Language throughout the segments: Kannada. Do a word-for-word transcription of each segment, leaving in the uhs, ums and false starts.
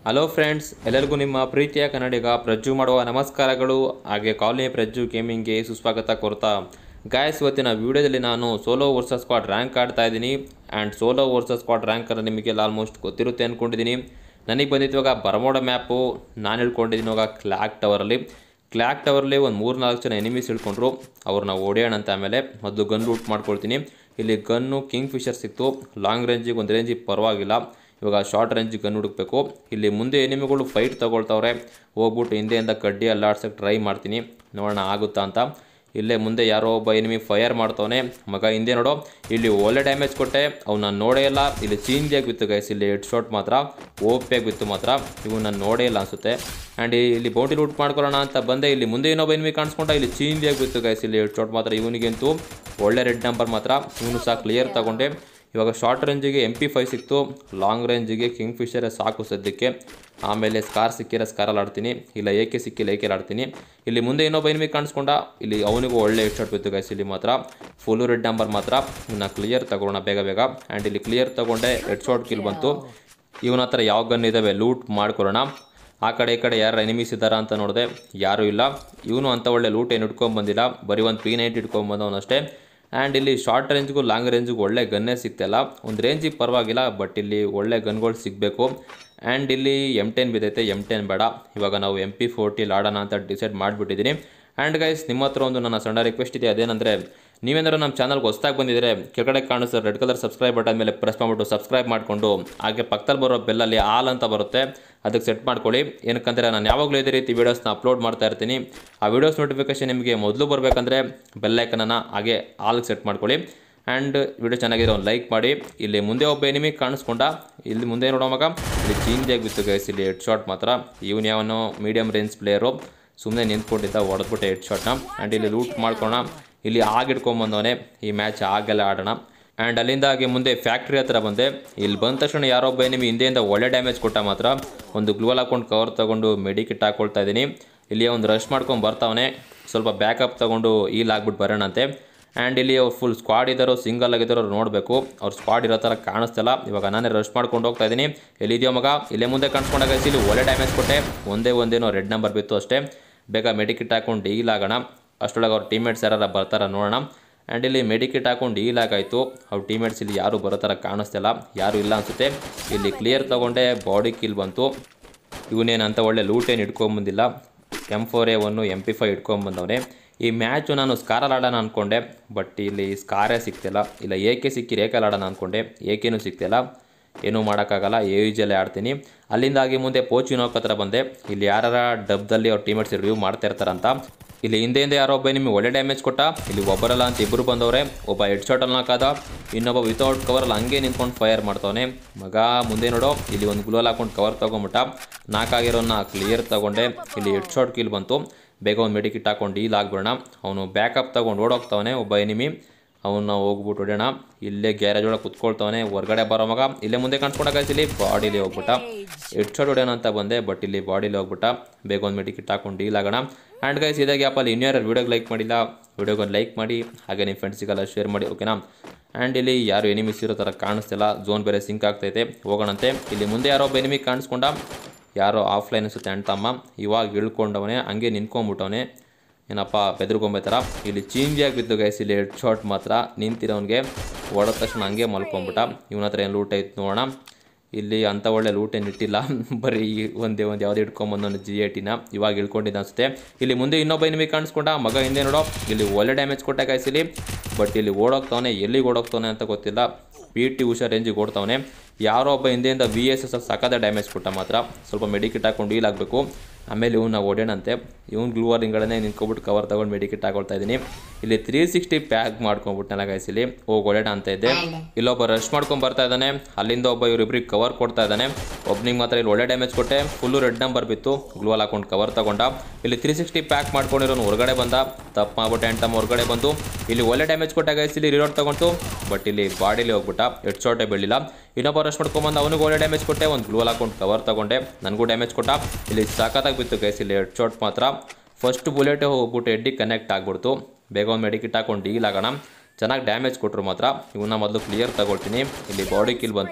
ಹಲೋ ಫ್ರೆಂಡ್ಸ್, ಎಲ್ಲರಿಗೂ ನಿಮ್ಮ ಪ್ರೀತಿಯ ಕನ್ನಡಿಗ ಪ್ರಜ್ಜು ಮಾಡುವ ನಮಸ್ಕಾರಗಳು. ಹಾಗೆ ಕಾಲನಿ ಪ್ರಜ್ಜು ಗೇಮಿಂಗ್ಗೆ ಸುಸ್ವಾಗತ ಕೋರ್ತಾ ಗಾಯ್ಸ್, ಇವತ್ತಿನ ವಿಡಿಯೋದಲ್ಲಿ ನಾನು ಸೋಲೋ ವರ್ಸಸ್ ಸ್ಕ್ವಾಡ್ ರ್ಯಾಂಕ್ ಆಡ್ತಾ ಇದ್ದೀನಿ. ಆ್ಯಂಡ್ ಸೋಲೋ ವರ್ಸಸ್ ಸ್ಕ್ವಾಡ್ ರ್ಯಾಂಕನ್ನು ನಿಮಗೆಲ್ಲ ಆಲ್ಮೋಸ್ಟ್ ಗೊತ್ತಿರುತ್ತೆ ಅಂದ್ಕೊಂಡಿದ್ದೀನಿ. ನನಗೆ ಬಂದಿತ್ತು ಇವಾಗ ಬರಮೋಡ ಮ್ಯಾಪು. ನಾನು ಹೇಳ್ಕೊಂಡಿದ್ದೀನಿ ಇವಾಗ ಕ್ಲಾಕ್ ಟವರಲ್ಲಿ ಕ್ಲಾಕ್ ಟವರಲ್ಲಿ ಒಂದು ಮೂರು ನಾಲ್ಕು ಜನ ಎನಿಮೀಸ್ ಹಿಡ್ಕೊಂಡ್ರು. ಅವ್ರನ್ನ ಓಡಿಯೋಣ ಅಂತ. ಆಮೇಲೆ ಮೊದಲು ಗನ್ ಲೂಟ್ ಮಾಡ್ಕೊಳ್ತೀನಿ. ಇಲ್ಲಿ ಗನ್ನು ಕಿಂಗ್ ಫಿಶರ್ ಸಿಕ್ತು. ಲಾಂಗ್ ರೇಂಜಿಗೆ ಒಂದು ರೇಂಜಿಗೆ ಪರವಾಗಿಲ್ಲ. ಇವಾಗ ಶಾರ್ಟ್ ರೇಂಜಿಗೆ ಗನ್ ಹುಡುಕಬೇಕು. ಇಲ್ಲಿ ಮುಂದೆ ಎನಿಮಿಗಳು ಫೈಟ್ ತಗೊಳ್ತವ್ರೆ. ಹೋಗ್ಬಿಟ್ಟು ಹಿಂದೆಯಿಂದ ಕಡ್ಡಿ ಅಲ್ಲಾಡ್ಸೋಕ್ಕೆ ಟ್ರೈ ಮಾಡ್ತೀನಿ, ನೋಡೋಣ ಆಗುತ್ತಾ ಅಂತ. ಇಲ್ಲೇ ಮುಂದೆ ಯಾರೋ ಒಬ್ಬ ಎನಿಮಿ ಫೈರ್ ಮಾಡ್ತವನೆ. ಮಗ ಹಿಂದೆ ನೋಡೋ, ಇಲ್ಲಿ ಒಳ್ಳೆ ಡ್ಯಾಮೇಜ್ ಕೊಟ್ಟೆ. ಅವ್ನು ನಾನು ನೋಡೇ ಇಲ್ಲ. ಇಲ್ಲಿ ಚೀಂಜಿಯಾಗಿ ಬಿತ್ತು ಗೈಸ್. ಇಲ್ಲಿ ಹೆಡ್ ಶಾಟ್ ಮಾತ್ರ ಓಪಿಯಾಗಿ ಬಿತ್ತು ಮಾತ್ರ. ಇವು ನಾನು ನೋಡೇ ಇಲ್ಲ ಅನಿಸುತ್ತೆ. ಆ್ಯಂಡ್ ಇಲ್ಲಿ ಬೌಂಟಿ ಲೂಟ್ ಮಾಡ್ಕೊಳ್ಳೋಣ ಅಂತ ಬಂದೆ. ಇಲ್ಲಿ ಮುಂದೆ ಇನ್ನೊಬ್ಬ ಎನಿಮಿ ಕಾಣಿಸ್ಕೊಂಡ. ಇಲ್ಲಿ ಚೀಂಜಿಯಾಗಿ ಬಿತ್ತು ಗೈಸ್. ಇಲ್ಲಿ ಹೆಡ್ ಶಾಟ್ ಮಾತ್ರ. ಇವನಿಗಂತೂ ಒಳ್ಳೆ ರೆಡ್ ನಂಬರ್ ಮಾತ್ರ. ಇವನು ಸಹ ಕ್ಲಿಯರ್ ತಗೊಂಡೆ. ಇವಾಗ ಶಾರ್ಟ್ ರೇಂಜಿಗೆ ಎಮ್ ಪಿ ಫೈವ್ ಸಿಕ್ತು. ಲಾಂಗ್ ರೇಂಜಿಗೆ ಕಿಂಗ್ ಫಿಶರೇ ಸಾಕು ಸದ್ಯಕ್ಕೆ. ಆಮೇಲೆ ಸ್ಕಾರ್ ಸಿಕ್ಕಿರೋ ಸ್ಕಾರಲ್ಲಿ ಆಡ್ತೀನಿ. ಇಲ್ಲ ಏಕೆ ಸಿಕ್ಕಿಲ್ಲ ಏಕೆಲ್ಲ ಆಡ್ತೀನಿ. ಇಲ್ಲಿ ಮುಂದೆ ಇನ್ನೊಬ್ಬ ಎನಿಮಿ ಕಾಣಿಸ್ಕೊಂಡ. ಇಲ್ಲಿ ಅವನಿಗೂ ಒಳ್ಳೆ ಹೆಡ್ ಶಾಟ್ ಬಿತ್ತು ಗೈಸ್. ಇಲ್ಲಿ ಮಾತ್ರ ಫುಲ್ಲು ರೆಡ್ ನಂಬರ್ ಮಾತ್ರ. ಇವನ್ನ ಕ್ಲಿಯರ್ ತಗೊಳ್ಳೋಣ ಬೇಗ ಬೇಗ. ಆ್ಯಂಡ್ ಇಲ್ಲಿ ಕ್ಲಿಯರ್ ತಗೊಂಡೆ. ಹೆಡ್ ಶಾಟ್ ಕಿಲ್ ಬಂತು. ಇವನ ಹತ್ರ ಯಾವ ಗನ್ ಇದ್ದಾವೆ ಲೂಟ್ ಮಾಡ್ಕೊಳ್ಳೋಣ. ಆ ಕಡೆ ಈ ಕಡೆ ಯಾರು ಎನಿಮೀಸ್ ಇದ್ದಾರಾ ಅಂತ ನೋಡಿದೆ, ಯಾರೂ ಇಲ್ಲ. ಇವನು ಅಂಥ ಒಳ್ಳೆ ಲೂಟ್ ಏನು ಇಟ್ಕೊಂಬಂದಿಲ್ಲ. ಬರೀ ಒಂದು ಪಿ ನೈಂಟಿ ಇಟ್ಕೊಂಬಂದವನಷ್ಟೇ. ಆ್ಯಂಡ್ ಇಲ್ಲಿ ಶಾರ್ಟ್ ರೇಂಜ್ಗೂ ಲಾಂಗ್ ರೇಂಜಿಗೂ ಒಳ್ಳೆ ಗನ್ನೇ ಸಿಗ್ತಾಯಿಲ್ಲ. ಒಂದು ರೇಂಜಿಗೆ ಪರವಾಗಿಲ್ಲ, ಬಟ್ ಇಲ್ಲಿ ಒಳ್ಳೆ ಗನ್ಗಳು ಸಿಗಬೇಕು. ಆ್ಯಂಡ್ ಇಲ್ಲಿ ಎಮ್ ಟೆನ್ ಬಿದ್ದೈತೆ. ಎಮ್ ಟೆನ್ ಬೇಡ, ಇವಾಗ ನಾವು ಎಮ್ ಪಿ ಫೋರ್ಟಿಲಿ ಆಡೋಣ ಅಂತ ಡಿಸೈಡ್ ಮಾಡಿಬಿಟ್ಟಿದ್ದೀನಿ. ಆ್ಯಂಡ್ ಗೈಸ್, ನಿಮ್ಮ ಹತ್ರ ಒಂದು ನನ್ನ ಸಣ್ಣ ರಿಕ್ವೆಸ್ಟ್ ಇದೆ. ಅದೇನೆಂದರೆ, ನೀವೇನಾದ್ರು ನಮ್ಮ ಚಾನಲ್ಗೆ ಹೊಸದಾಗಿ ಬಂದಿದ್ದರೆ ಕೆಳಗಡೆ ಕಾಣಿಸೋ ರೆಡ್ ಕಲರ್ ಸಬ್ಸ್ಕ್ರೈಬ್ ಬಟನ್ ಮೇಲೆ ಪ್ರೆಸ್ ಮಾಡಿಬಿಟ್ಟು ಸಬ್ಸ್ಕ್ರೈಬ್ ಮಾಡಿಕೊಂಡು, ಹಾಗೆ ಪಕ್ಕದಲ್ಲಿ ಬರೋ ಬೆಲ್ಲಲ್ಲಿ ಆಲ್ ಅಂತ ಬರುತ್ತೆ, ಅದಕ್ಕೆ ಸೆಟ್ ಮಾಡ್ಕೊಳ್ಳಿ. ಏನಕ್ಕಂದರೆ ನಾನು ಯಾವಾಗಲೂ ಇದೇ ರೀತಿ ವೀಡಿಯೋಸ್ನ ಅಪ್ಲೋಡ್ ಮಾಡ್ತಾ ಇರ್ತೀನಿ. ಆ ವೀಡಿಯೋಸ್ ನೋಟಿಫಿಕೇಷನ್ ನಿಮಗೆ ಮೊದಲು ಬರಬೇಕಂದ್ರೆ ಬೆಲ್ಲೈಕನನ್ನು ಹಾಗೆ ಆಲ್ಗೆ ಸೆಟ್ ಮಾಡ್ಕೊಳ್ಳಿ. ಆ್ಯಂಡ್ ವಿಡಿಯೋ ಚೆನ್ನಾಗಿದೆ ಒಂದು ಲೈಕ್ ಮಾಡಿ. ಇಲ್ಲಿ ಮುಂದೆ ಒಬ್ಬ ಎನಿಮಿ ಕಾಣಿಸ್ಕೊಂಡ. ಇಲ್ಲಿ ಮುಂದೆ ನೋಡೋ ಮಗ ಇಲ್ಲಿ ಚೇಂಜಾಗಿ ಬಿತ್ತು ಗೈಸ್. ಇಲ್ಲಿ ಹೆಡ್ ಶಾಟ್ ಮಾತ್ರ. ಇವನು ಯಾವನೋ ಮೀಡಿಯಮ್ ರೇಂಜ್ ಪ್ಲೇಯರು, ಸುಮ್ಮನೆ ನಿಂತ್ಕೊಂಡಿದ್ದ, ಹೊಡೆದ್ಬಿಟ್ಟೆ ಹೆಡ್ ಶಾಟ್ನ. ಆ್ಯಂಡ್ ಇಲ್ಲಿ ಲೂಟ್ ಮಾಡ್ಕೋಣ. ಇಲ್ಲಿ ಆಗಿಡ್ಕೊಂಬಂದವನೇ. ಈ ಮ್ಯಾಚ್ ಆಗೆಲ್ಲ ಆಡೋಣ. ಆ್ಯಂಡ್ ಅಲ್ಲಿಂದ ಹಾಗೆ ಮುಂದೆ ಫ್ಯಾಕ್ಟ್ರಿ ಹತ್ರ ಬಂದೆ. ಇಲ್ಲಿ ಬಂದ ತಕ್ಷಣ ಯಾರೊಬ್ಬ ಎನಿಮಿ ಹಿಂದೆಯಿಂದ ಒಳ್ಳೆ ಡ್ಯಾಮೇಜ್ ಕೊಟ್ಟ ಮಾತ್ರ. ಒಂದು ಗ್ಲೂವಲ್ ಹಾಕ್ಕೊಂಡು ಕವರ್ ತೊಗೊಂಡು ಮೆಡಿಕಿಟ್ ಹಾಕ್ಕೊಳ್ತಾ ಇದ್ದೀನಿ. ಇಲ್ಲಿ ಒಂದು ರಶ್ ಮಾಡ್ಕೊಂಡು ಬರ್ತಾವನೆ. ಸ್ವಲ್ಪ ಬ್ಯಾಕಪ್ ತೊಗೊಂಡು ಈಲ್ ಆಗ್ಬಿಟ್ಟು ಬರೋಣಂತೆ. ಆ್ಯಂಡ್ ಇಲ್ಲಿ ಅವ್ರು ಫುಲ್ ಸ್ಕ್ವಾಡ್ ಇದ್ದಾರೋ ಸಿಂಗಲ್ ಆಗಿದ್ದಾರೋ ನೋಡಬೇಕು. ಅವ್ರು ಸ್ಕ್ವಾಡ್ ಇರೋ ಥರ ಕಾಣಿಸ್ತಿಲ್ಲ. ಇವಾಗ ನಾನೇ ರಶ್ ಮಾಡ್ಕೊಂಡು ಹೋಗ್ತಾ ಇದ್ದೀನಿ. ಎಲ್ಲಿದೆಯೋ ಮಗ, ಇಲ್ಲೇ ಮುಂದೆ ಕಾಣಿಸ್ಕೊಂಡಾಗ ಇಲ್ಲಿ ಒಳ್ಳೆ ಡ್ಯಾಮೇಜ್ ಕೊಟ್ಟೆ. ಒಂದೇ ಒಂದೇನೋ ರೆಡ್ ನಂಬರ್ ಬಿತ್ತು ಅಷ್ಟೇ. ಬೇಗ ಮೆಡಿಕಿಟ್ ಹಾಕ್ಕೊಂಡು ಈಲ್ ಆಗೋಣ. ಅಷ್ಟೊಳಗೆ ಅವ್ರ ಟೀಮ್ಮೇಟ್ಸ್ ಯಾರು ಬರ್ತಾರ ನೋಡೋಣ. ಆ್ಯಂಡ್ ಇಲ್ಲಿ ಮೆಡಿಕಿಟ್ ಹಾಕೊಂಡು ಈಲ್ ಆಗಾಯಿತು. ಅವ್ರ ಟೀಮ್ಮೇಟ್ಸ್ ಇಲ್ಲಿ ಯಾರು ಬರೋ ಥರ ಕಾಣಿಸ್ತಿಲ್ಲ, ಯಾರೂ ಇಲ್ಲ ಅನಿಸುತ್ತೆ. ಇಲ್ಲಿ ಕ್ಲಿಯರ್ ತೊಗೊಂಡೆ. ಬಾಡಿ ಕಿಲ್ ಬಂತು. ಇವನೇನು ಅಂತ ಒಳ್ಳೆ ಲೂಟೇನು ಇಟ್ಕೊಂಬಂದಿಲ್ಲ. M four A one M P five ಇಟ್ಕೊಂಬಂದವನೇ. ಈ ಮ್ಯಾಚು ನಾನು ಸ್ಕಾರಲ್ಲಿ ಆಡೋಣ ಅಂದ್ಕೊಂಡೆ, ಬಟ್ ಇಲ್ಲಿ ಸ್ಕಾರೇ ಸಿಗ್ತಿಲ್ಲ. ಇಲ್ಲ ಏಕೆ ಸಿಕ್ಕಿರಿ ಏಕಲ್ಲಿ ಆಡೋಣ ಅಂದ್ಕೊಂಡೆ, ಏಕೇನೂ ಸಿಗ್ತಿಲ್ಲ. ಏನೂ ಮಾಡೋಕ್ಕಾಗಲ್ಲ, ಎ ಯುಜಲ್ಲೇ ಆಡ್ತೀನಿ. ಅಲ್ಲಿಂದಾಗಿ ಮುಂದೆ ಪೋಚಿನೋಕ್ ಹತ್ರ ಬಂದೆ. ಇಲ್ಲಿ ಯಾರ ಡಬ್ದಲ್ಲಿ ಅವ್ರ ಟೀಮೇಟ್ಸ್ ರಿವ್ಯೂ ಮಾಡ್ತಾ ಇರ್ತಾರಂತ. ಇಲ್ಲಿ ಹಿಂದೆಯಿಂದ ಯಾರೋ ಒಬ್ಬ ನಿಮಗೆ ಒಳ್ಳೆ ಡ್ಯಾಮೇಜ್ ಕೊಟ್ಟ. ಇಲ್ಲಿ ಒಬ್ಬರಲ್ಲ ಅಂತ ಇಬ್ಬರು ಬಂದವ್ರೆ. ಒಬ್ಬ ಹೆಡ್ ಶಾಟಲ್ಲಿ ನಾಕಾದ, ಇನ್ನೊಬ್ಬ ವಿತೌಟ್ ಕವರಲ್ಲಿ ಹಂಗೆ ನಿಂತ್ಕೊಂಡು ಫೈರ್ ಮಾಡ್ತವನೆ. ಮಗ ಮುಂದೆ ನೋಡೋ, ಇಲ್ಲಿ ಒಂದು ಗ್ಲೋಲ್ ಹಾಕೊಂಡು ಕವರ್ ತೊಗೊಂಬಿಟ್ಟ. ನಾಲ್ಕಾಗಿರೋನ್ನ ಕ್ಲಿಯರ್ ತೊಗೊಂಡೆ. ಇಲ್ಲಿ ಹೆಡ್ ಶಾಟ್ ಕಿಲ್ ಬಂತು. ಬೇಗ ಒಂದು ಮೆಡಿಕಿಟ್ ಹಾಕೊಂಡು ಡೀಲ್ ಆಗ್ಬಿಡೋಣ. ಅವನು ಬ್ಯಾಕಪ್ ತೊಗೊಂಡು ಓಡೋಗ್ತವನೆ ಒಬ್ಬ ಎನಿಮಿ. ಅವನ್ನ ಹೋಗ್ಬಿಟ್ಟು ಹೊಡೆಯೋಣ. ಇಲ್ಲೇ ಗ್ಯಾರೇಜ್ ಒಳಗೆ ಕುತ್ಕೊಳ್ತವನೆ. ಹೊರಗಡೆ ಬರೋ ಮಗ ಇಲ್ಲೇ ಮುಂದೆ ಕಾಣಿಸ್ಕೊಂಡಾಗ ಇಲ್ಲಿ ಬಾಡಿಲಿ ಹೋಗ್ಬಿಟ್ಟ. ಹೆಡ್ ಶಾಟ್ ಹೊಡೆಯೋಣ ಅಂತ ಬಂದೆ, ಬಟ್ ಇಲ್ಲಿ ಬಾಡಿಲಿ ಹೋಗ್ಬಿಟ್ಟ. ಬೇಗ ಒಂದು ಮೆಡಿಕಿಟ್ ಹಾಕೊಂಡು ಡೀಲ್ ಆಗೋಣ. ಆ್ಯಂಡ್ ಗೈಸ್, ಇದೇ ಗ್ಯಾಪಲ್ಲಿ ಇನ್ಯಾರು ವೀಡಿಯೋಗೆ ಲೈಕ್ ಮಾಡಿಲ್ಲ, ವೀಡಿಯೋಗೆ ಒಂದು ಲೈಕ್ ಮಾಡಿ. ಹಾಗೆ ನಿಮ್ಮ ಫ್ರೆಂಡ್ಸಿಗೆಲ್ಲ ಶೇರ್ ಮಾಡಿ, ಓಕೆನಾ. ಆ್ಯಂಡ್ ಇಲ್ಲಿ ಯಾರು ಎನಿಮೀಸ್ ಇರೋ ಥರ ಕಾಣಿಸ್ತಿಲ್ಲ. ಝೋನ್ ಬೇರೆ ಸಿಂಕ್ ಆಗ್ತೈತೆ. ಹೋಗೋಣಂತೆ. ಇಲ್ಲಿ ಮುಂದೆ ಯಾರೋ ಒಬ್ಬ ಎನಿಮಿ ಕಾಣಿಸ್ಕೊಂಡ. ಯಾರೋ ಆಫ್ಲೈನ್ ಅನಿಸುತ್ತೆ ಅಣ್ತಮ್ಮ. ಇವಾಗ ಇಳ್ಕೊಂಡವನೇ, ಹಂಗೆ ನಿಂತ್ಕೊಂಡ್ಬಿಟ್ಟವನೇ. ಏನಪ್ಪ ಬೆದ್ರುಗೊಂಬೆ ಇಲ್ಲಿ ಚೇಂಜಿಯಾಗಿ ಬಿದ್ದು ಗೈಸ್. ಇಲ್ಲಿ ಹೆಡ್ ಶಾಟ್ ಮಾತ್ರ. ನಿಂತಿರೋನಿಗೆ ಹೊಡೆದ ತಕ್ಷಣ ಹಂಗೆ ಮಲ್ಕೊಂಬಿಟ್ಟ. ಇವನ ಹತ್ರ ಏನು ಲೂಟ್ ಐತೆ ನೋಡೋಣ. ಇಲ್ಲಿ ಅಂಥ ಒಳ್ಳೆ ಲೂಟ್ ಏನು ಇಟ್ಟಿಲ್ಲ, ಬರೀ ಒಂದೇ ಒಂದು ಯಾವುದೇ ಇಟ್ಕೊಂಬಂದು ಜಿ ಎ ಟಿನ. ಇವಾಗ ಇಳ್ಕೊಂಡಿದ್ದ ಅನಿಸುತ್ತೆ. ಇಲ್ಲಿ ಮುಂದೆ ಇನ್ನೊಬ್ಬ ನಿಮಗೆ ಕಾಣಿಸ್ಕೊಂಡ. ಮಗ ಹಿಂದೆ ನೋಡೋ, ಇಲ್ಲಿ ಒಳ್ಳೆ ಡ್ಯಾಮೇಜ್ ಕೊಟ್ಟ ಗೈಸ್ ಇಲ್ಲಿ. ಬಟ್ ಇಲ್ಲಿ ಓಡೋಗ್ತವನೆ, ಎಲ್ಲಿಗೆ ಓಡೋಗ್ತವನೆ ಅಂತ ಗೊತ್ತಿಲ್ಲ. ಪಿ ಟಿ ಉಷಾ ರೇಂಜಿಗೆ ಓಡ್ತವನೆ. ಯಾರೋ ಒಬ್ಬ ಹಿಂದೆಯಿಂದ ವಿ ಎಸ್ ಎಸ್ ಸಕ್ಕದ ಡ್ಯಾಮೇಜ್ ಕೊಟ್ಟ ಮಾತ್ರ. ಸ್ವಲ್ಪ ಮೆಡಿಕಿಟ್ ಹಾಕೊಂಡು ಡೀಲ್ ಆಗಬೇಕು. ಆಮೇಲೆ ಇವನ್ನ ಓಡೋಣಂತೆ. ಇವನು ಗ್ಲೂವರ್ ಹಿಂಗಡೆ ನಿಂತ್ಕೊಬಿಟ್ಟು ಕವರ್ ತೊಗೊಂಡು ಮೆಡಿಕಿಟ್ ಹಾಕೊಳ್ತಾ ಇದ್ದೀನಿ. ಇಲ್ಲಿ ತ್ರೀ ಸಿಕ್ಸ್ಟಿ ಪ್ಯಾಕ್ ಮಾಡ್ಕೊಂಡ್ಬಿಟ್ಟನಲ್ಲ ಗೈಸ್. ಇಲ್ಲಿ ಹೋಗಿ ಓಡೋಣ ಅಂತ ಇದ್ದೆ. ಇಲ್ಲೊಬ್ಬ ರಶ್ ಮಾಡ್ಕೊಂಡು ಬರ್ತಾ ಇದ್ದಾನೆ. ಅಲ್ಲಿಂದ ಒಬ್ಬ ಇವರಿಬ್ಬರಿಗೆ ಕವರ್ ಕೊಡ್ತಾ ಇದ್ದಾನೆ. ಒಬ್ಬನಿಗೆ ಮಾತ್ರ ಇಲ್ಲಿ ಒಳ್ಳೆ ಡ್ಯಾಮೇಜ್ ಕೊಟ್ಟೆ. ಫುಲ್ಲು ರೆಡ್ ನಂಬರ್ ಬಿತ್ತು. ಗ್ಲೂವಲ್ ಹಾಕೊಂಡು ಕವರ್ ತಗೊಂಡ. ಇಲ್ಲಿ ತ್ರೀ ಸಿಕ್ಸ್ಟಿ ಪ್ಯಾಕ್ ಮಾಡ್ಕೊಂಡಿರೋನು ಹೊರಗಡೆ ಬಂದ. ತಪ್ಪು ಮಾಡ್ಬಿಟ್ಟೆ ಎಂಟಮ್ಮ ಹೊರಗಡೆ ಬಂದು ಇಲ್ಲಿ ಒಳ್ಳೆ ಡ್ಯಾಮೇಜ್ ಕೊಟ್ಟ ಗೈಸ್. ಇಲ್ಲಿ ರಿಲೋಡ್ ತಗೊಂಡು, ಬಟ್ ಇಲ್ಲಿ ಬಾಡಿಲಿ ಹೋಗ್ಬಿಟ್ಟ. ಹೆಡ್ ಶಾಟೇ ಬೀಳಿಲ್ಲ. ಇನ್ನೊಬ್ಬ ರಶ್ ಮಾಡ್ಕೊಂಬಂದು ಅವನಿಗೆ ಒಳ್ಳೆ ಡ್ಯಾಮೇಜ್ ಕೊಟ್ಟೆ. ಒಂದು ಗ್ಲೂವಲ್ ಹಾಕೊಂಡು ಕವರ್ ತಗೊಂಡೆ. ನನಗೂ ಡ್ಯಾಮೇಜ್ ಕೊಟ್ಟ. ಇಲ್ಲಿ ಸಖತ್ತಾಗಿ ಬಿತ್ತು ಗೈಸ್. ಇಲ್ಲಿ ಹೆಡ್ ಶಾಟ್ ಮಾತ್ರ. ಫಸ್ಟ್ ಬುಲೆಟೇ ಹೋಗ್ಬಿಟ್ಟು ಹೆಡ್ಡಿಗೆ ಕನೆಕ್ಟ್ ಆಗ್ಬಿಡ್ತು. ಬೇಗ ಒಂದು ಮೆಡಿಕಿಟ್ ಹಾಕೊಂಡು ಡೀಲ್ ಆಗೋಣ. ಚೆನ್ನಾಗಿ ಡ್ಯಾಮೇಜ್ ಕೊಟ್ಟರು ಮಾತ್ರ. ಇವನ್ನ ಮೊದಲು ಕ್ಲಿಯರ್ ತಗೊಳ್ತೀನಿ. ಇಲ್ಲಿ ಬಾಡಿ ಕಿಲ್ ಬಂತು.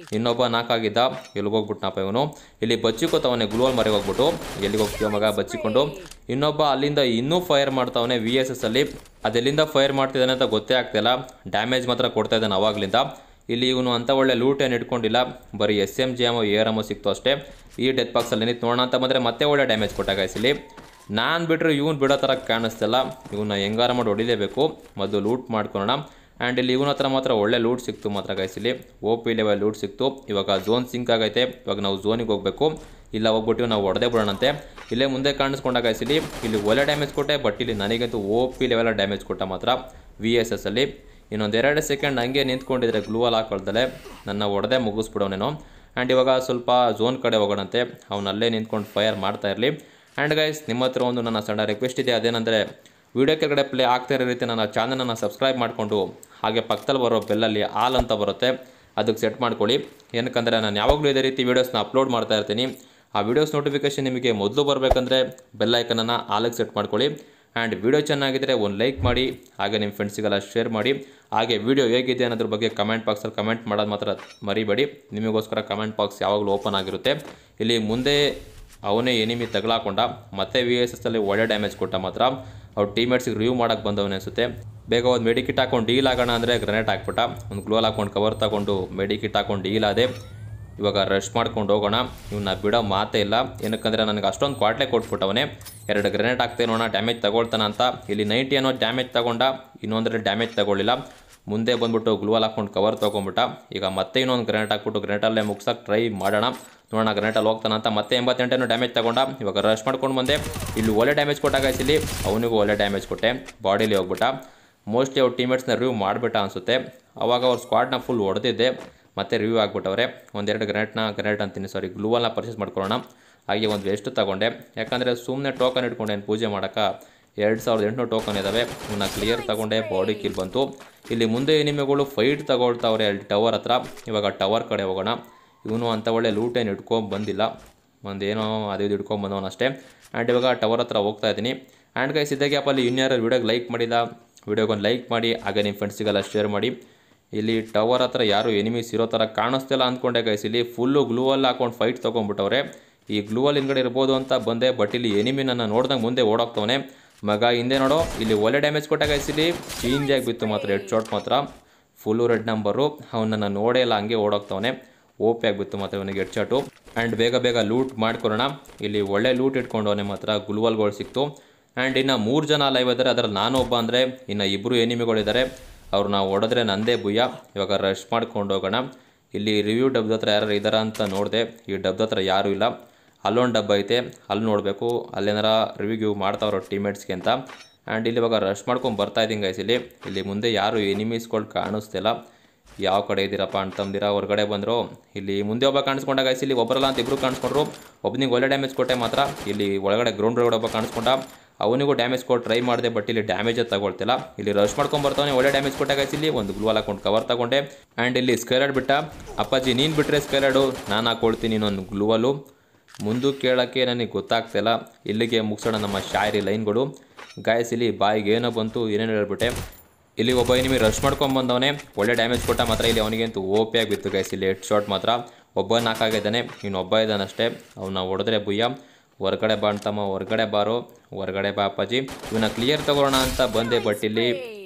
ಇನ್ನೊಬ್ಬ ನಾಕಾಗಿದ್ದ ಎಲ್ಲಿಗೆ ಹೋಗ್ಬಿಟ್ನಪ್ಪ ಇವನು. ಇಲ್ಲಿ ಬಚ್ಚಿಕೋತವನೇ ಗ್ಲೂವಲ್ ಮರೆಗೆ ಹೋಗ್ಬಿಟ್ಟು. ಎಲ್ಲಿಗೆ ಹೋಗ್ತೀವ ಮಗ ಬಚ್ಚಿಕೊಂಡು. ಇನ್ನೊಬ್ಬ ಅಲ್ಲಿಂದ ಇನ್ನೂ ಫೈರ್ ಮಾಡ್ತಾವನೆ ವಿ ಎಸ್ ಎಸ್ ಅಲ್ಲಿ. ಅದೆಲ್ಲಿಂದ ಫೈರ್ ಮಾಡ್ತಿದ್ದಾನೆ ಅಂತ ಗೊತ್ತೇ ಆಗ್ತಿಲ್ಲ. ಡ್ಯಾಮೇಜ್ ಮಾತ್ರ ಕೊಡ್ತಾ ಇದ್ದಾನೆ ಅವಾಗಲಿಂದ. ಇಲ್ಲಿ ಇವನು ಅಂಥ ಒಳ್ಳೆ ಲೂಟ್ ಏನು ಇಟ್ಕೊಂಡಿಲ್ಲ, ಬರೀ S M G ammo AR ammo ಸಿಕ್ತು ಅಷ್ಟೇ. ಈ ಡೆತ್ ಬಾಕ್ಸಲ್ಲಿ ನಿಂತು ನೋಡೋಣ ಅಂತ ಬಂದರೆ ಮತ್ತೆ ಒಳ್ಳೆ ಡ್ಯಾಮೇಜ್ ಕೊಟ್ಟಾಗ ಇಲ್ಲಿ ನಾನು ಬಿಟ್ಟರೆ ಇವ್ನು ಬಿಡೋ ಥರ ಕಾಣಿಸ್ತಿಲ್ಲ. ಇವನ್ನ ಹೆಂಗಾರ ಮಾಡಿ ಹೊಡಿಲೇಬೇಕು, ಮೊದಲು ಲೂಟ್ ಮಾಡ್ಕೊಳ್ಳೋಣ. ಆ್ಯಂಡ್ ಇಲ್ಲಿ ಇವನ ಹತ್ರ ಮಾತ್ರ ಒಳ್ಳೆ ಲೂಟ್ ಸಿಕ್ತು ಮಾತ್ರ ಗೈಸಿಲಿ, ಓ ಪಿ ಲೆವೆಲ್ ಲೂಟ್ ಸಿಕ್ತು. ಇವಾಗ ಝೋನ್ ಸಿಂಕ್ ಆಗೈತೆ, ಇವಾಗ ನಾವು ಝೋನಿಗೆ ಹೋಗಬೇಕು. ಇಲ್ಲ ಹೋಗ್ಬಿಟ್ಟು ನಾವು ಹೊಡೆದೇ ಬಿಡೋಣಂತೆ. ಇಲ್ಲೇ ಮುಂದೆ ಕಾಣಿಸ್ಕೊಂಡಾಗ ಗೈಸಿಲಿ ಇಲ್ಲಿ ಒಳ್ಳೆ ಡ್ಯಾಮೇಜ್ ಕೊಟ್ಟೆ, ಬಟ್ ಇಲ್ಲಿ ನನಗಂತೂ ಓ ಪಿ ಲೆವೆಲ್ ಡ್ಯಾಮೇಜ್ ಕೊಟ್ಟ ಮಾತ್ರ ವಿ ಎಸ್ ಎಸ್ ಅಲ್ಲಿ. ಇನ್ನೊಂದೆರಡು ಸೆಕೆಂಡ್ ಹಂಗೆ ನಿಂತ್ಕೊಂಡಿದ್ರೆ ಗ್ಲೂವಲ್ ಹಾಕೊಳ್ದಲೆ ನನ್ನ ಹೊಡೆದೇ ಮುಗಿಸ್ಬಿಡೋನೇನೋ. ಆ್ಯಂಡ್ ಇವಾಗ ಸ್ವಲ್ಪ ಝೋನ್ ಕಡೆ ಹೋಗೋಣಂತೆ, ಅವನಲ್ಲೇ ನಿಂತ್ಕೊಂಡು ಫೈರ್ ಮಾಡ್ತಾ ಇರಲಿ. ಆ್ಯಂಡ್ ಗೈಸ್ ನಿಮ್ಮ ಹತ್ರ ಒಂದು ನನ್ನ ಸಣ್ಣ ರಿಕ್ವೆಸ್ಟ್ ಇದೆ, ಅದೇನೆಂದರೆ ವಿಡಿಯೋ ಕೆಳಗಡೆ ಪ್ಲೇ ಆಗ್ತಾ ಇರೋ ರೀತಿ ನನ್ನ ಚಾನಲನ್ನು ಸಬ್ಸ್ಕ್ರೈಬ್ ಮಾಡಿಕೊಂಡು ಹಾಗೆ ಪಕ್ಕದಲ್ಲಿ ಬರೋ ಬೆಲ್ಲಲ್ಲಿ ಆಲ್ ಅಂತ ಬರುತ್ತೆ ಅದಕ್ಕೆ ಸೆಟ್ ಮಾಡ್ಕೊಳ್ಳಿ. ಏನಕ್ಕಂದರೆ ನಾನು ಯಾವಾಗಲೂ ಇದೇ ರೀತಿ ವೀಡಿಯೋಸ್ನ ಅಪ್ಲೋಡ್ ಮಾಡ್ತಾ ಇರ್ತೀನಿ. ಆ ವೀಡಿಯೋಸ್ ನೋಟಿಫಿಕೇಷನ್ ನಿಮಗೆ ಮೊದಲು ಬರಬೇಕಂದ್ರೆ ಬೆಲ್ ಐಕನನ್ನು ಆಲಿಗೆ ಸೆಟ್ ಮಾಡ್ಕೊಳ್ಳಿ. ಆ್ಯಂಡ್ ವಿಡಿಯೋ ಚೆನ್ನಾಗಿದ್ದರೆ ಒಂದು ಲೈಕ್ ಮಾಡಿ, ಹಾಗೆ ನಿಮ್ಮ ಫ್ರೆಂಡ್ಸಿಗೆಲ್ಲ ಶೇರ್ ಮಾಡಿ. ಹಾಗೆ ವಿಡಿಯೋ ಹೇಗಿದೆ ಅನ್ನೋದ್ರ ಬಗ್ಗೆ ಕಮೆಂಟ್ ಬಾಕ್ಸಲ್ಲಿ ಕಮೆಂಟ್ ಮಾಡೋದು ಮಾತ್ರ ಮರಿಬೇಡಿ. ನಿಮಗೋಸ್ಕರ ಕಮೆಂಟ್ ಬಾಕ್ಸ್ ಯಾವಾಗಲೂ ಓಪನ್ ಆಗಿರುತ್ತೆ. ಇಲ್ಲಿ ಮುಂದೆ ಅವನೇ ಎನಿಮಿ ತಗಲಾಕೊಂಡ, ಮತ್ತೆ ವಿ ಎಸ್ ಎಸ್ ಅಲ್ಲಿ ಒಳ್ಳೆ ಡ್ಯಾಮೇಜ್ ಕೊಟ್ಟ ಮಾತ್ರ. ಅವ್ರು ಟೀಮೇಟ್ಸಿಗೆ ರಿವ್ಯೂ ಮಾಡೋಕ್ಕೆ ಬಂದವನೇ ಅನಿಸುತ್ತೆ. ಬೇಗ ಒಂದು ಮೆಡಿಕಿಟ್ ಹಾಕೊಂಡು ಡೀಲ್ ಆಗೋಣ ಅಂದರೆ ಗ್ರೆನೇಟ್ ಹಾಕ್ಬಿಟ್ಟ. ಒಂದು ಗ್ಲೋಲ್ ಹಾಕೊಂಡು ಕವರ್ ತಗೊಂಡು ಮೆಡಿಕಿಟ್ ಹಾಕೊಂಡು ಡೀಲ್ ಆದೆ. ಇವಾಗ ರಶ್ ಮಾಡ್ಕೊಂಡು ಹೋಗೋಣ, ಇವನ್ನ ಬಿಡೋ ಮಾತೇ ಇಲ್ಲ. ಏನಕ್ಕಂದರೆ ನನಗೆ ಅಷ್ಟೊಂದು ಕ್ವಾಟ್ಲೆ ಕೊಟ್ಬಿಟ್ಟವನೇ. ಎರಡು ಗ್ರೆನೇಟ್ ಹಾಕ್ತೇನೆ ನೋಡೋಣ ಡ್ಯಾಮೇಜ್ ತಗೊಳ್ತಾನ ಅಂತ. ಇಲ್ಲಿ ನೈಂಟಿ ಅನ್ನೋ ಡ್ಯಾಮೇಜ್ ತಗೊಂಡ, ಇನ್ನೊಂದರೆ ಡ್ಯಾಮೇಜ್ ತಗೊಳ್ಳಿಲ್ಲ. ಮುಂದೆ ಬಂದ್ಬಿಟ್ಟು ಗ್ಲೂವಲ್ ಹಾಕೊಂಡು ಕವರ್ ತೊಗೊಂಬಿಟ್ಟ. ಈಗ ಮತ್ತೆ ಇನ್ನೊಂದು ಗ್ರೆನೇಟ್ ಹಾಕ್ಬಿಟ್ಟು ಗ್ರೆನೇಟಲ್ಲೇ ಮುಗ್ಸಕ್ಕೆ ಟ್ರೈ ಮಾಡೋಣ, ನೋಡೋಣ ಗ್ರೆನೇಟಲ್ಲಿ ಹೋಗ್ತಾನ ಅಂತ. ಮತ್ತೆ ಎಂಬತ್ತೆಂಟೇನೋ ಡ್ಯಾಮೇಜ್ ತಗೊಂಡ. ಇವಾಗ ರಶ್ ಮಾಡ್ಕೊಂಡು ಬಂದೆ. ಇಲ್ಲಿ ಒಳ್ಳೆ ಡ್ಯಾಮೇಜ್ ಕೊಟ್ಟಾಗ ಇಲ್ಲಿ ಅವನಿಗೂ ಒಳ್ಳೆ ಡ್ಯಾಮೇಜ್ ಕೊಟ್ಟೆ, ಬಾಡಿಲಿ ಹೋಗ್ಬಿಟ್ಟ. ಮೋಸ್ಟ್ಲಿ ಅವ್ರ ಟೀಮೇಟ್ಸ್ನ ರಿವ್ಯೂ ಮಾಡಿಬಿಟ್ಟ ಅನಿಸುತ್ತೆ. ಅವಾಗ ಅವ್ರ ಸ್ಕ್ವಾಡ್ನ ಫುಲ್ ಹೊಡೆದಿದ್ದೆ, ಮತ್ತೆ ರಿವ್ಯೂ ಆಗಿಬಿಟ್ಟವ್ರೆ. ಒಂದೆರಡು ಗ್ರೆನೇಟ್ನ ಗ್ರೆನೇಟ್ ಅಂತೀನಿ ಸಾರಿ ಗ್ಲೂವಲ್ನ ಪರ್ಚೇಸ್ ಮಾಡ್ಕೊಳ್ಳೋಣ. ಹಾಗೆ ಒಂದು ವೆಸ್ಟ್ ತೊಗೊಂಡೆ, ಯಾಕಂದರೆ ಸುಮ್ಮನೆ ಟೋಕನ್ ಇಟ್ಕೊಂಡೇನು ಪೂಜೆ ಮಾಡೋಕ್ಕೆ. ಎರಡು ಸಾವಿರದ ಎಂಟುನೂರು ಟೋಕನ್ ಇದ್ದಾವೆ. ಇವನ್ನ ಕ್ಲಿಯರ್ ತಗೊಂಡೆ, ಬಾಡಿ ಕಿಲ್ ಬಂತು. ಇಲ್ಲಿ ಮುಂದೆ ಎನಿಮಿಗಳು ಫೈಟ್ ತಗೊಳ್ತಾವ್ರೆ ಅಲ್ಲಿ ಟವರ್ ಹತ್ರ. ಇವಾಗ ಟವರ್ ಕಡೆ ಹೋಗೋಣ. ಇವನು ಅಂಥ ಒಳ್ಳೆ ಲೂಟೇನು ಇಟ್ಕೊಂಡು ಬಂದಿಲ್ಲ, ಒಂದೇನೋ ಅದು ಇದು ಇಟ್ಕೊಂಡು ಬಂದವನಷ್ಟೇ. ಆ್ಯಂಡ್ ಇವಾಗ ಟವರ್ ಹತ್ರ ಹೋಗ್ತಾ ಇದ್ದೀನಿ. ಆ್ಯಂಡ್ ಗೈಸ್ ಇದ್ದಾಗೆ ಅಲ್ಲಿ ಇನ್ಯಾರು ವಿಡಿಯೋಗೆ ಲೈಕ್ ಮಾಡಿಲ್ಲ, ವಿಡಿಯೋಗೊಂದು ಲೈಕ್ ಮಾಡಿ, ಹಾಗೆ ನಿಮ್ಮ ಫ್ರೆಂಡ್ಸಿಗೆಲ್ಲ ಶೇರ್ ಮಾಡಿ. ಇಲ್ಲಿ ಟವರ್ ಹತ್ರ ಯಾರು ಎನಿಮೀಸ್ ಇರೋ ಥರ ಕಾಣಿಸ್ತಿಲ್ಲ ಅಂದ್ಕೊಂಡೆ ಗೈಸ್. ಇಲ್ಲಿ ಫುಲ್ಲು ಗ್ಲೂವಲ್ ಹಾಕೊಂಡು ಫೈಟ್ ತೊಗೊಂಡ್ಬಿಟ್ಟವ್ರೆ. ಈ ಗ್ಲೂವಲ್ ಹಿಂದ್ಗಡೆ ಇರ್ಬೋದು ಅಂತ ಬಂದೆ, ಬಟ್ ಇಲ್ಲಿ ಎನಿಮಿ ನನ್ನ ನೋಡ್ದಂಗೆ ಮುಂದೆ ಓಡೋಗ್ತವನೆ ಮಗ. ಹಿಂದೆ ನೋಡೋ ಇಲ್ಲಿ ಒಳ್ಳೆ ಡ್ಯಾಮೇಜ್ ಕೊಟ್ಟಾಗ ಇಲ್ಲಿ ಚೇಂಜ್ ಆಗಿಬಿತ್ತು ಮಾತ್ರ. ಹೆಡ್ ಶಾಟ್ ಮಾತ್ರ ಫುಲ್ಲು ರೆಡ್ ನಂಬರು. ಅವನನ್ನು ನೋಡೇ ಇಲ್ಲ, ಹಂಗೆ ಓಡೋಗ್ತವನೆ. ಓಪಿ ಆಗಿಬಿತ್ತು ಮಾತ್ರ ಇವನಿಗೆ ಹೆಡ್ ಶಾಟು. ಆ್ಯಂಡ್ ಬೇಗ ಬೇಗ ಲೂಟ್ ಮಾಡ್ಕೊಳೋಣ. ಇಲ್ಲಿ ಒಳ್ಳೆ ಲೂಟ್ ಇಟ್ಕೊಂಡವನೇ ಮಾತ್ರ, ಗ್ಲೂವಲ್ಗಳು ಸಿಕ್ತು. ಆ್ಯಂಡ್ ಇನ್ನು ಮೂರು ಜನ ಲೈವ್ ಇದ್ದಾರೆ, ಅದರಲ್ಲಿ ನಾನು ಒಬ್ಬ ಅಂದರೆ ಇನ್ನು ಇಬ್ಬರು ಎನಿಮಿಗಳಿದ್ದಾರೆ. ಅವ್ರನ್ನ ಹೊಡೆದ್ರೆ ನಂದೇ ಭುಯ್ಯ. ಇವಾಗ ರಶ್ ಮಾಡ್ಕೊಂಡು ಹೋಗೋಣ. ಇಲ್ಲಿ ರಿವ್ಯೂ ಡಬ್ಬದ ಹತ್ರ ಯಾರು ಇದ್ದಾರಾ ಅಂತ ನೋಡಿದೆ, ಈ ಡಬ್ಬದ ಹತ್ರ ಯಾರೂ ಇಲ್ಲ. ಅಲ್ಲೊಂದು ಡಬ್ಬ ಐತೆ, ಅಲ್ಲಿ ನೋಡಬೇಕು ಅಲ್ಲೇನಾರ ರಿವ್ಯೂ ಮಾಡ್ತಾವ್ರ ಟೀಮೇಟ್ಸ್ಗೆ ಅಂತ. ಆ್ಯಂಡ್ ಇಲ್ಲಿ ಇವಾಗ ರಶ್ ಮಾಡ್ಕೊಂಡು ಬರ್ತಾ ಇದ್ದೀನಿ ಗೈಸ್. ಇಲ್ಲಿ ಇಲ್ಲಿ ಮುಂದೆ ಯಾರು ಎನಿಮೀಸ್ಗಳು ಕಾಣಿಸ್ತಿಲ್ಲ. ಯಾವ ಕಡೆ ಇದ್ದೀರಪ್ಪ ಅಂತಂದಿರ ಹೊರಗಡೆ ಬಂದರು. ಇಲ್ಲಿ ಮುಂದೆ ಒಬ್ಬ ಕಾಣಿಸ್ಕೊಂಡ ಗೈಸ್. ಇಲ್ಲಿ ಒಬ್ಬರಲ್ಲ ಅಂತ ಇಬ್ಬರು ಕಾಣಿಸ್ಕೊಂಡ್ರು. ಒಬ್ಬನಿಗೆ ಒಳ್ಳೆ ಡ್ಯಾಮೇಜ್ ಕೊಟ್ಟೆ ಮಾತ್ರ. ಇಲ್ಲಿ ಒಳಗಡೆ ಗ್ರೌಂಡ್ ಒಳಗಡೆ ಒಬ್ಬ ಕಾಣಿಸ್ಕೊಂಡ, ಅವನಿಗೂ ಡ್ಯಾಮೇಜ್ ಕೊಟ್ಟು ಟ್ರೈ ಮಾಡಿದೆ, ಬಟ್ ಇಲ್ಲಿ ಡ್ಯಾಮೇಜೇ ತಗೊಳ್ತಿಲ್ಲ. ಇಲ್ಲಿ ರಶ್ ಮಾಡ್ಕೊಂಡು ಬರ್ತಾನೆ, ಒಳ್ಳೆ ಡ್ಯಾಮೇಜ್ ಕೊಟ್ಟ ಗೈಸ್. ಇಲ್ಲಿ ಒಂದು ಗ್ಲೂವಲ್ ಹಾಕೊಂಡು ಕವರ್ ತಗೊಂಡೆ. ಆ್ಯಂಡ್ ಇಲ್ಲಿ ಸ್ಕೈಲಾಡ್ ಬಿಟ್ಟ. ಅಪ್ಪಾಜಿ ನೀನು ಬಿಟ್ಟರೆ ಸ್ಕೈಲಾಡು, ನಾನು ಹಾಕ್ಕೊಳ್ತೀನಿ ಇನ್ನೊಂದು ಗ್ಲೂವಲು. ಮುಂದೆ ಕೇಳೋಕ್ಕೆ ನನಗೆ ಗೊತ್ತಾಗ್ತಿಲ್ಲ. ಇಲ್ಲಿಗೆ ಮುಗಿಸೋಣ ನಮ್ಮ ಶಾಯರಿ ಲೈನ್ಗಳು ಗಾಯಸ್. ಇಲ್ಲಿ ಬಾಯಿಗೆ ಏನೋ ಬಂತು, ಏನೇನು ಹೇಳ್ಬಿಟ್ಟೆ. ಇಲ್ಲಿ ಒಬ್ಬ ನಿಮಗೆ ರಶ್ ಮಾಡ್ಕೊಂಡು ಬಂದವನೇ, ಒಳ್ಳೆ ಡ್ಯಾಮೇಜ್ ಕೊಟ್ಟ ಮಾತ್ರ. ಇಲ್ಲಿ ಅವನಿಗಂತೂ ಓಪಿ ಆಗಿಬಿತ್ತು ಗೈಸ್. ಇಲ್ಲಿ ಹೆಡ್ ಶಾಟ್ ಮಾತ್ರ. ಒಬ್ಬ ನಾಲ್ಕಾಗಿದ್ದಾನೆ, ಇನ್ನೊಬ್ಬ ಇದ್ದಾನಷ್ಟೇ. ಅವನ್ನ ಹೊಡೆದ್ರೆ ಭುಯ್ಯ. ಹೊರಗಡೆ ಬಾ ಅಂತಮ್ಮ, ಹೊರಗಡೆ ಬಾರೋ, ಹೊರಗಡೆ ಬಾ ಅಪ್ಪಾಜಿ. ಇವನ್ನ ಕ್ಲಿಯರ್ ತಗೊಳ್ಳೋಣ ಅಂತ ಬಂದೆ, ಬಟ್ ಇಲ್ಲಿ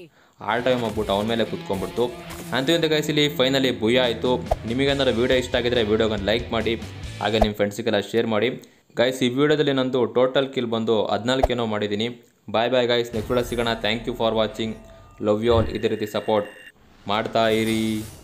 ಆಲ್ ಟೈಮ್ ಹೋಗ್ಬಿಟ್ಟು ಅವನ ಮೇಲೆ ಕುತ್ಕೊಂಡ್ಬಿಡ್ತು. ಅಂತೂ ಇಂಥ ಗೈಸ್ ಇಲ್ಲಿ ಫೈನಲಿ ಭುಯ್ಯ ಆಯಿತು. ನಿಮಗೇನಾದ್ರು ವೀಡಿಯೋ ಇಷ್ಟ ಆಗಿದ್ರೆ ವೀಡಿಯೋಗೊಂದು ಲೈಕ್ ಮಾಡಿ, ಹಾಗೆ ನಿಮ್ಮ ಫ್ರೆಂಡ್ಸಿಗೆಲ್ಲ ಶೇರ್ ಮಾಡಿ ಗೈಸ್. ಈ ವಿಡಿಯೋದಲ್ಲಿ ನಂದು ಟೋಟಲ್ ಕಿಲ್ ಬಂದು ಹದಿನಾಲ್ಕು ಏನೋ ಮಾಡಿದ್ದೀನಿ. Bye bye guys, next video ಸಿಗೋಣ. Thank you for watching, love you all. ಇದೇ ರೀತಿ ಸಪೋರ್ಟ್ ಮಾಡ್ತಾ ಇರಿ.